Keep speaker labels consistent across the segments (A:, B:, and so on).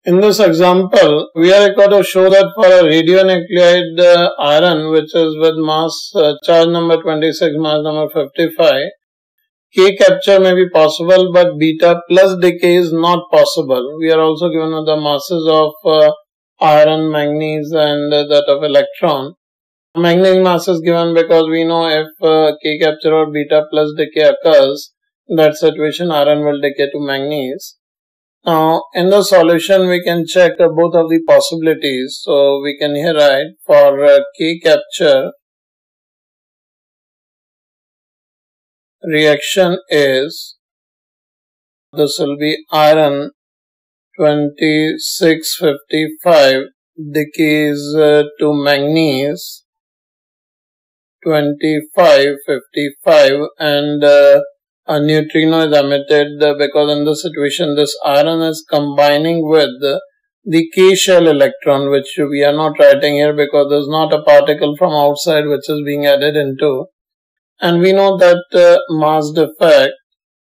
A: In this example, we are required to show that for a radionuclide iron, which is with mass charge number 26, mass number 55, K capture may be possible, but beta plus decay is not possible. We are also given with the masses of iron, manganese, and that of electron. Manganese mass is given because we know if K capture or beta plus decay occurs, in that situation iron will decay to manganese. Now, in the solution, we can check both of the possibilities. So, we can here write for K capture, reaction is, this will be iron 2655 decays to manganese 2555 and a neutrino is emitted because in this situation this iron is combining with the K shell electron, which we are not writing here because there is not a particle from outside which is being added into. And we know that mass defect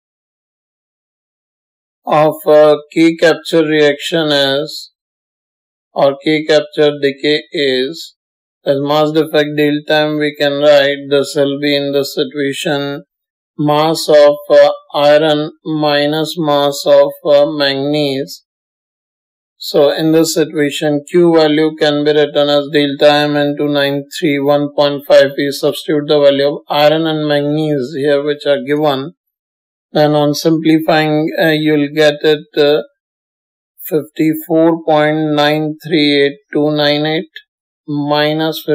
A: of K capture reaction is, or K capture decay is, as mass defect delta m, we can write this will be in this situation mass of iron minus mass of manganese. So in this situation Q value can be written as delta m into 931.5. We substitute the value of iron and manganese here which are given. Then on simplifying you will get it 54.938298 minus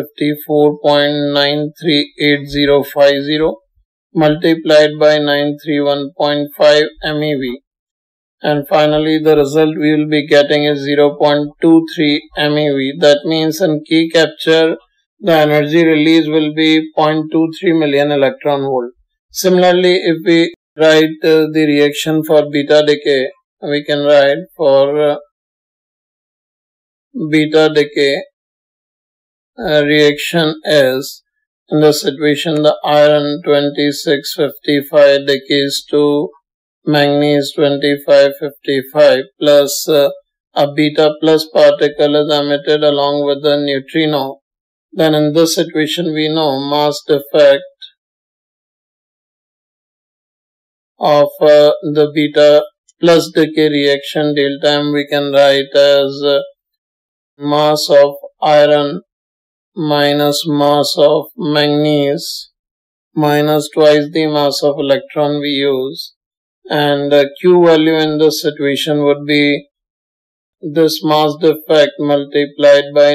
A: 54.938050 multiplied by 931.5 MeV, and finally the result we will be getting is 0.23 MeV. That means in K capture the energy release will be 0.23 million electron volt. Similarly, if we write the reaction for beta decay, we can write for beta decay reaction is, in the situation the iron 2655 decays to manganese 2555 plus a beta plus particle is emitted along with the neutrino. Then in this situation we know mass defect of the beta plus decay reaction delta m we can write as mass of iron minus mass of manganese minus twice the mass of electron we use, and Q value in this situation would be this mass defect multiplied by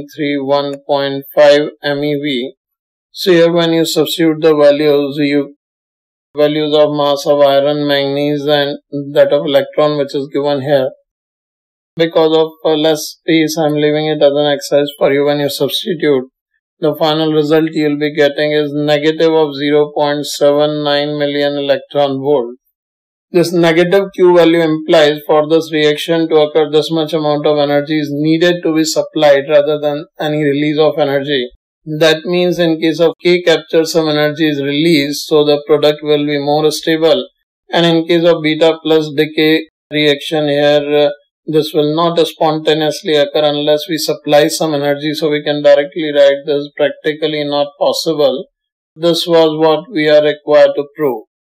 A: 931.5 MeV. So here when you substitute the values of mass of iron, manganese and that of electron which is given here. Because of less space, I am leaving it as an exercise for you. When you substitute, the final result you will be getting is negative of 0.79 million electron volt. This negative Q value implies for this reaction to occur this much amount of energy is needed to be supplied rather than any release of energy. That means in case of K capture some energy is released, so the product will be more stable, and in case of beta plus decay reaction here this will not spontaneously occur unless we supply some energy, so we can directly write this practically not possible. This was what we are required to prove.